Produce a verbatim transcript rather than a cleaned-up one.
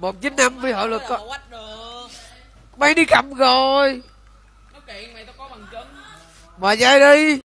một chín năm với họ là Đâu có. mà quách được. Mày đi cầm rồi. Nó kiện mày tao có bằng chứng. Mời dây đi.